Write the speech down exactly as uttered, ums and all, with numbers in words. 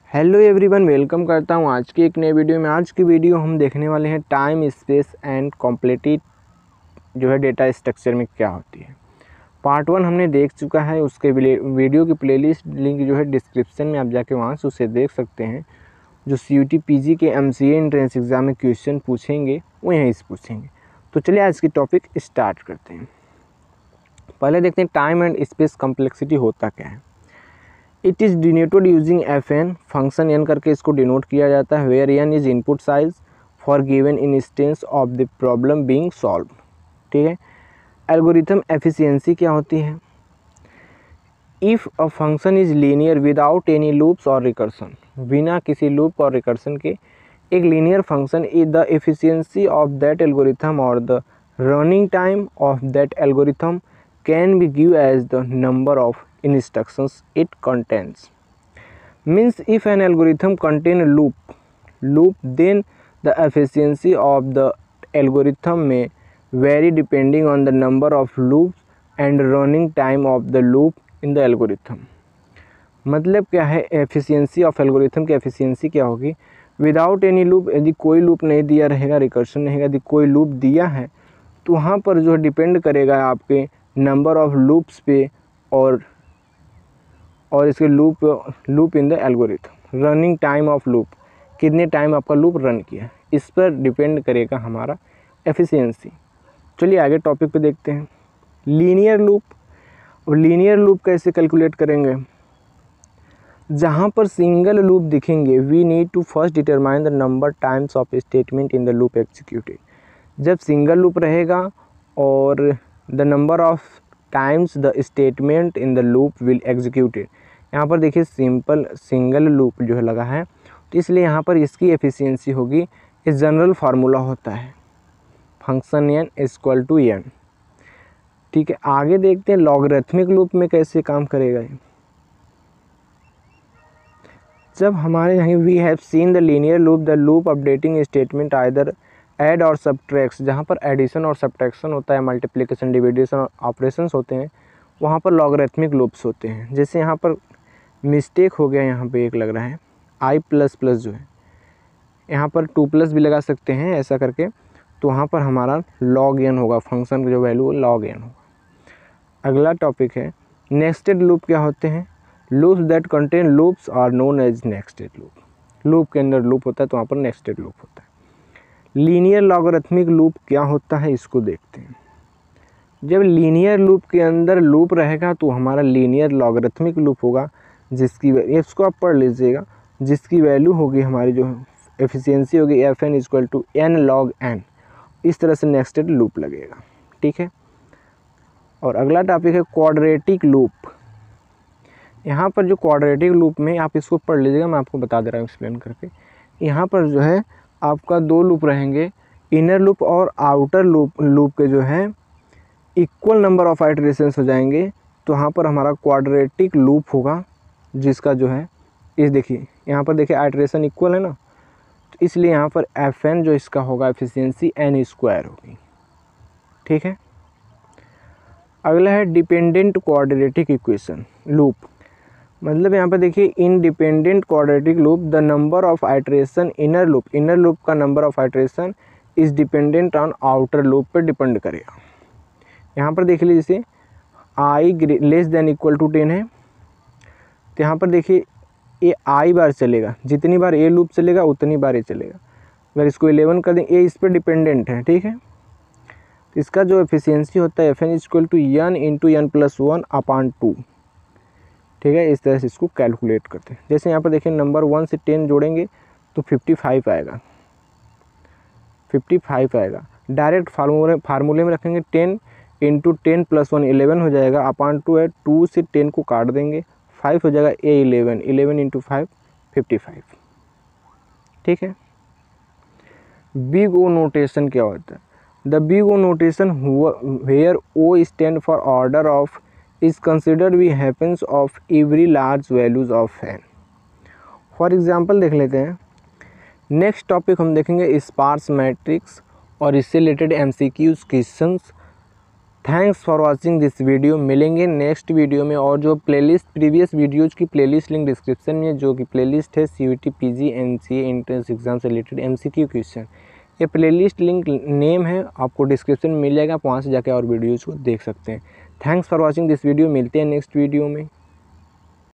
Hello everyone, welcome करता हूं आज की एक नई वीडियो में। आज की वीडियो हम देखने वाले हैं टाइम, स्पेस एंड कॉम्प्लेक्सिटी जो है डेटा स्ट्रक्चर में क्या होती है। पार्ट वन हमने देख चुका है, उसके वीडियो की प्लेलिस्ट लिंक जो है डिस्क्रिप्शन में, आप जाके वहां से उसे देख सकते हैं। जो C U T P G के M C A entrance exam में क्वेश्चन पूछेंगे वो यहीं से पूछेंगे। तो चलिए आज की टॉपिक स्टार्ट करते हैं। पहले देखते हैं टाइम एंड स्पेस कॉम्प्लेक्सिटी होता क्या है। It is denoted using F N, function N करके इसको डिनोट किया जाता है। Where N is input size for given instance of the problem being solved. ठीक है। एल्गोरिथम एफिशिएंसी क्या होती है। If a function is linear without any loops और रिकर्सन, बिना किसी लूप और रिकर्सन के एक linear function is the efficiency of that algorithm और the running time of that algorithm can be given as the number of instructions it contains. Means if an algorithm contain a loop loop then the efficiency of the algorithm may vary depending on the number of loops and running time of the loop in the algorithm. मतलब क्या है, efficiency of algorithm की efficiency क्या होगी। Without any loop, यदि कोई loop नहीं दिया रहेगा, रिकर्शन नहीं है, यदि कोई लूप दिया है तो वहाँ पर जो डिपेंड करेगा आपके नंबर ऑफ लूप्स पे और और इसके loop loop in the algorithm. Running time of loop, कितने टाइम आपका लूप रन किया, इस पर डिपेंड करेगा हमारा एफिशिएंसी। चलिए आगे टॉपिक पे देखते हैं। Linear loop. और लीनियर लूप कैसे कैलकुलेट करेंगे। जहाँ पर सिंगल लूप दिखेंगे, we need to first determine the number times of statement in the loop executed. जब सिंगल लूप रहेगा और the number of times the statement in the loop will executed. यहाँ पर देखिए सिंपल सिंगल लूप जो है लगा है, तो इसलिए यहाँ पर इसकी एफिशिएंसी होगी, इस जनरल फार्मूला होता है function N equal to N. ठीक है, आगे देखते हैं लॉगरिथमिक लूप में कैसे काम करेगा। जब हमारे यहाँ we have seen the linear loop the loop updating statement either add or subtracts, जहाँ पर एडिशन और सब्ट्रैक्शन होता है, मल्टीप्लिकेशन डिविडेशन और ऑपरेशंस होते हैं, वहाँ पर लॉगरिथमिक लूप्स होते हैं। जैसे यहाँ पर मिस्टेक हो गया, यहाँ पे एक लग रहा है आई प्लस प्लस जो है, यहाँ पर टू प्लस भी लगा सकते हैं ऐसा करके, तो वहाँ पर हमारा लॉग एन होगा, फंक्शन का जो वैल्यू लॉग एन होगा। अगला टॉपिक है नेक्स्टेड लूप। क्या होते हैं। Loops that contain loops are known as nested loop. Loop के अंदर लूप होता है तो वहाँ पर नेक्स्टेड लूप होता है। लीनियर लॉगरिथमिक लूप क्या होता है, इसको देखते हैं। जब लीनियर लूप के अंदर लूप रहेगा तो हमारा लीनियर लॉगरिथमिक लूप होगा, जिसकी इसको आप पढ़ लीजिएगा, जिसकी वैल्यू होगी हमारी जो एफिशिएंसी होगी F N equal to N log N. इस तरह से नेक्स्टेड लूप लगेगा। ठीक है। और अगला टॉपिक है क्वाड्रेटिक लूप। यहाँ पर जो क्वाड्रेटिक लूप में आप इसको पढ़ लीजिएगा, मैं आपको बता दे रहा हूँ एक्सप्लेन करके। यहाँ पर जो है आपका दो लूप रहेंगे, इनर लूप और आउटर लूप लूप के जो है इक्वल नंबर ऑफ आइटरेशंस हो जाएंगे, तो यहाँ पर हमारा क्वाड्रेटिक लूप होगा, जिसका जो है इस देखिए यहाँ पर देखिए आइटरेशन इक्वल है ना, तो इसलिए यहाँ पर एफ एन जो इसका होगा एफिशिएंसी एन स्क्वायर होगी। ठीक है। अगला है डिपेंडेंट क्वाड्रेटिक इक्वेशन लूप। मतलब यहाँ पर देखिए independent quadratic loop the number of iteration inner loop inner loop का number of iteration is dependent on outer loop पर डिपेंड करेगा। यहाँ पर देख लीजिए जैसे I less than equal to ten है, तो यहाँ पर देखिए ये आई बार चलेगा, जितनी बार ए लूप चलेगा उतनी बार ये चलेगा। अगर इसको इलेवन कर दें, ए इस पर डिपेंडेंट है। ठीक है। तो इसका जो एफिशिएंसी होता है F N equal to N into N plus one upon two. ठीक है। इस तरह से इसको कैलकुलेट करते हैं। जैसे यहाँ पर देखिए नंबर वन से टेन जोड़ेंगे तो फिफ्टी फाइव आएगा, फिफ्टी फाइव आएगा। डायरेक्ट फार्मूले फार्मूले में रखेंगे ten into ten plus one eleven हो जाएगा, अपॉन टू है, टू से टेन को काट देंगे, फाइव हो जाएगा, a eleven eleven into five fifty five. ठीक है। बिग ओ नोटेशन क्या होता है। The big O notation where O stand for order of is considered we happens of every large values of n। For example देख लेते हैं। Next topic हम देखेंगे स्पार्स मैट्रिक्स और इससे related M C Qs questions thanks for watching this video. मिलेंगे next video में। और जो प्लेलिस्ट प्रीवियस वीडियोज़ की प्लेलिस्ट लिंक डिस्क्रिप्शन में, जो कि प्लेलिस्ट है C U T P G N C A entrance exam से related M C Q question, ये प्लेलिस्ट लिंक नेम है, आपको डिस्क्रिप्शन में मिल जाएगा, आप वहाँ से जाके और वीडियोज़ को देख सकते हैं। Thanks for watching this video. मिलते हैं नेक्स्ट वीडियो में।